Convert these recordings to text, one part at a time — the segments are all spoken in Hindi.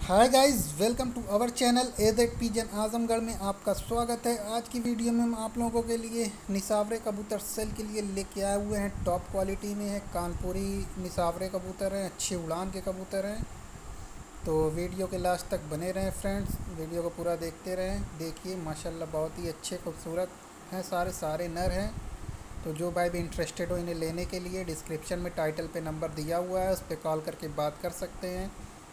Hi guys, welcome to our channel A Z pigeon Azamgarh में आपका स्वागत है। आज की वीडियो में हम आप लोगों के लिए निसावरे कबूतर सेल के लिए लेके आए हुए हैं। टॉप क्वालिटी में है, कानपुरी निसावरे कबूतर हैं, अच्छी उड़ान के कबूतर हैं। तो वीडियो के लास्ट तक बने रहें फ्रेंड्स, वीडियो को पूरा देखते रहें। देखिए माशाल्लाह बहुत ही अच्छे खूबसूरत हैं, सारे सारे नर हैं। तो जो भाई भी इंटरेस्टेड हो इन्हें लेने के लिए डिस्क्रिप्शन में टाइटल पे नंबर दिया हुआ है, उस पर कॉल करके बात कर सकते हैं।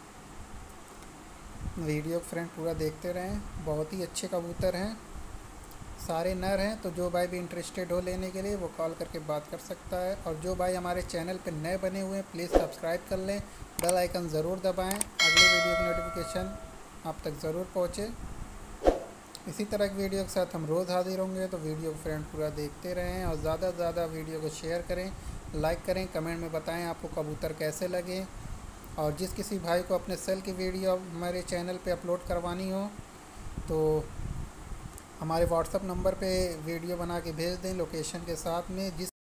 वीडियो फ्रेंड पूरा देखते रहें, बहुत ही अच्छे कबूतर हैं, सारे नर हैं। तो जो भाई भी इंटरेस्टेड हो लेने के लिए वो कॉल करके बात कर सकता है। और जो भाई हमारे चैनल पे नए बने हुए हैं प्लीज़ सब्सक्राइब कर लें, बेल आइकन ज़रूर दबाएं, अगले वीडियो की नोटिफिकेशन आप तक ज़रूर पहुँचे। इसी तरह की वीडियो के साथ हम रोज़ हाजिर होंगे, तो वीडियो फ्रेंड पूरा देखते रहें और ज़्यादा से ज़्यादा वीडियो को शेयर करें, लाइक करें, कमेंट में बताएं आपको कबूतर कैसे लगे। और जिस किसी भाई को अपने सेल की वीडियो हमारे चैनल पे अपलोड करवानी हो तो हमारे व्हाट्सअप नंबर पे वीडियो बना के भेज दें लोकेशन के साथ में। जिस